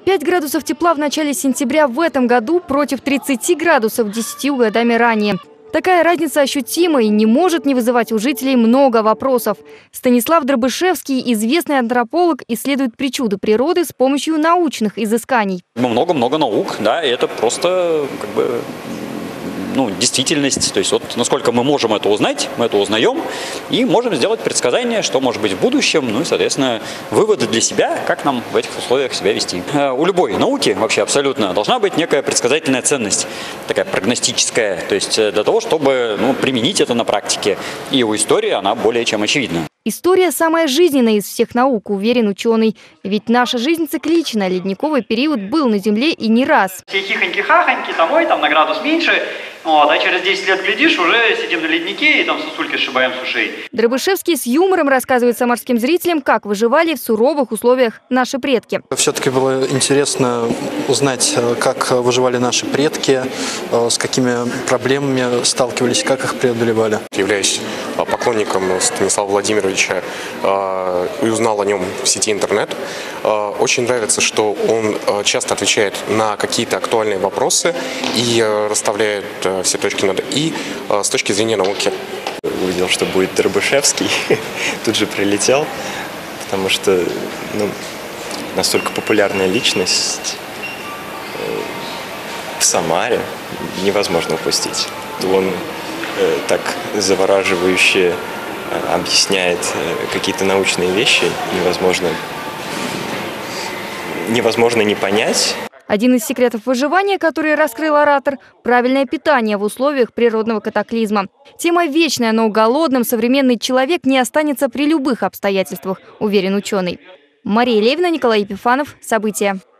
5 градусов тепла в начале сентября в этом году против 30 градусов 10 годами ранее. Такая разница ощутима и не может не вызывать у жителей много вопросов. Станислав Дробышевский, известный антрополог, исследует причуды природы с помощью научных изысканий. Много наук, да, и это просто действительность. То есть вот насколько мы можем это узнать, мы это узнаем и можем сделать предсказание, что может быть в будущем, ну и, соответственно, выводы для себя, как нам в этих условиях себя вести. У любой науки вообще абсолютно должна быть некая предсказательная ценность, такая прогностическая, то есть для того, чтобы применить это на практике. И у истории она более чем очевидна. История самая жизненная из всех наук, уверен ученый. Ведь наша жизнь циклична. Ледниковый период был на Земле и не раз. Все хихоньки-хахоньки, домой, там на градус меньше. А через 10 лет, глядишь, уже сидим на леднике и там сосульки сшибаем с ушей. Дробышевский с юмором рассказывает самарским зрителям, как выживали в суровых условиях наши предки. Все-таки было интересно узнать, как выживали наши предки, с какими проблемами сталкивались, как их преодолевали. Являюсь поклонником Станислава Владимировича и узнал о нем в сети интернет. Очень нравится, что он часто отвечает на какие-то актуальные вопросы и расставляет все точки над «и» с точки зрения науки. Увидел, что будет Дробышевский, тут же прилетел, потому что настолько популярная личность в Самаре невозможно упустить. Он так завораживающе объясняет какие-то научные вещи, невозможно не понять. Один из секретов выживания, который раскрыл оратор – правильное питание в условиях природного катаклизма. Тема вечная, но голодным современный человек не останется при любых обстоятельствах, уверен ученый. Мария Левина, Николай Епифанов. События.